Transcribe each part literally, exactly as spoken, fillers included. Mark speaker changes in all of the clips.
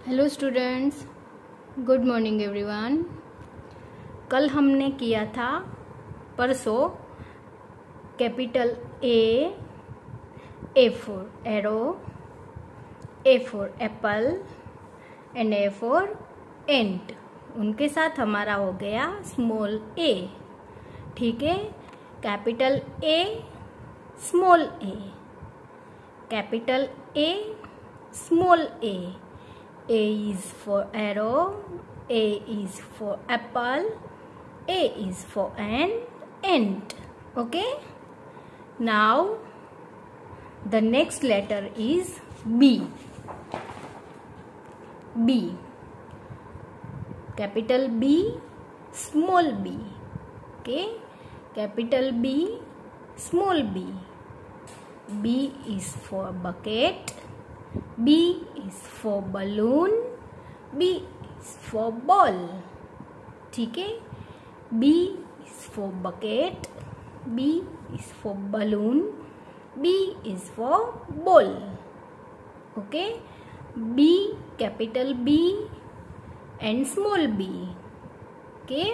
Speaker 1: Hello students, good morning everyone. कल हमने किया था परसों capital A, A for arrow, A for apple and A for ant. उनके साथ हमारा हो गया स्मॉल ए। ठीक है, capital A, small A, capital A, small A. A is for arrow, A is for apple, A is for an ant. Okay? Now the next letter is B. B. Capital B, small b. Okay? Capital B, small b. B is for bucket. B is for balloon, B is for ball. ठीक है, B is for bucket, B is for balloon, B is for ball. Okay, B, capital B and small b. Okay,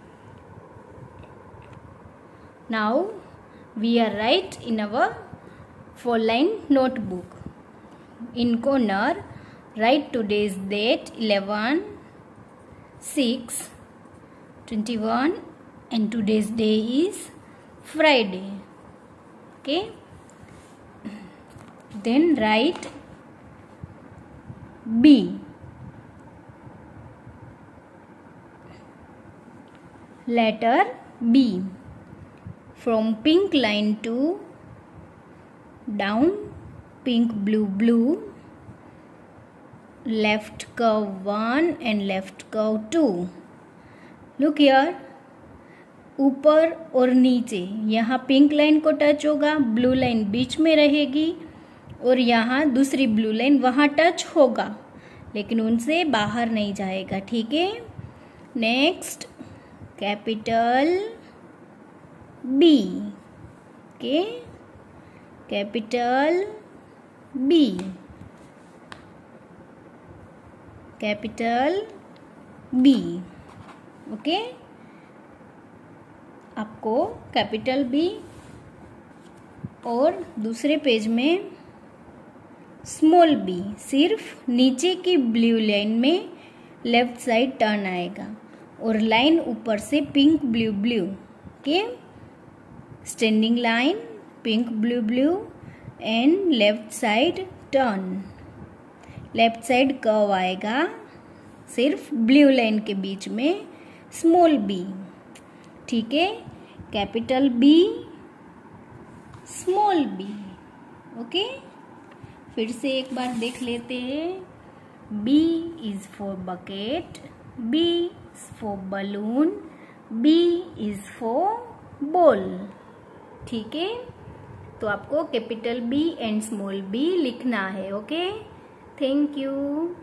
Speaker 1: now we are write in our four line notebook. In corner, write today's date eleven six twenty-one and today's day is Friday. Okay, then write B. Letter B. From pink line to down, pink, blue, blue, left curve one and left curve two. Look here, ऊपर और नीचे यहाँ pink line को touch होगा, blue line बीच में रहेगी और यहाँ दूसरी ब्लू लाइन वहाँ टच होगा लेकिन उनसे बाहर नहीं जाएगा। ठीक है, next capital B. Okay, capital B, capital B। Okay, आपको कैपिटल B और दूसरे पेज में स्मॉल b सिर्फ नीचे की ब्लू लाइन में लेफ्ट साइड टर्न आएगा और लाइन ऊपर से pink blue blue. Okay, standing line pink blue blue and left side turn. Left side curve आएगा सिर्फ ब्लू लाइन के बीच में स्मॉल बी। ठीक है, capital B, small B. Okay, फिर से एक बार देख लेते हैं। B is for bucket, B is for balloon, B is for ball. ठीक है, तो आपको capital B and small B लिखना है। Okay, thank you.